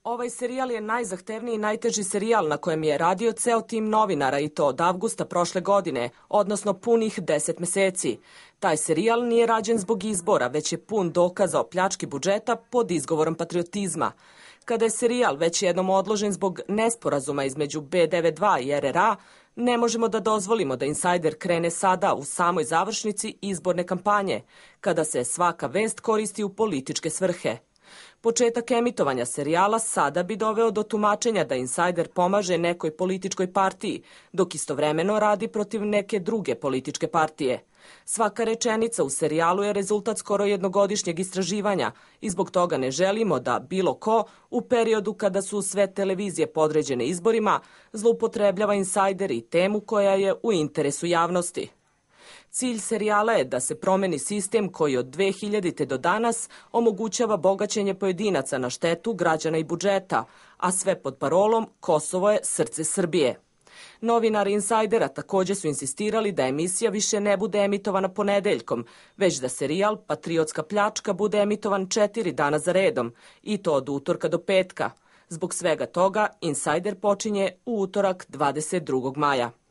Ovaj serijal je najzahtevniji i najteži serijal na kojem je radio ceo tim novinara i to od avgusta prošle godine, odnosno punih 10 meseci. Taj serijal nije rađen zbog izbora, već je pun dokaza o pljački budžeta pod izgovorom patriotizma. Kada je serijal već jednom odložen zbog nesporazuma između B92 i RRA, ne možemo da dozvolimo da Insajder krene sada u samoj završnici izborne kampanje, kada se svaka vest koristi u političke svrhe. Početak emitovanja serijala sada bi doveo do tumačenja da Insajder pomaže nekoj političkoj partiji, dok istovremeno radi protiv neke druge političke partije. Svaka rečenica u serijalu je rezultat skoro jednogodišnjeg istraživanja i zbog toga ne želimo da bilo ko u periodu kada su sve televizije podređene izborima zloupotrebljava Insajder i temu koja je u interesu javnosti. Cilj serijala je da se promeni sistem koji od 2000. do danas omogućava bogaćenje pojedinaca na štetu građana i budžeta, a sve pod parolom Kosovo je srce Srbije. Novinari Insajdera takođe su insistirali da emisija više ne bude emitovana ponedeljkom, već da serijal Patriotska pljačka bude emitovan 4 dana za redom, i to od utorka do petka. Zbog svega toga, Insajder počinje u utorak 22. maja.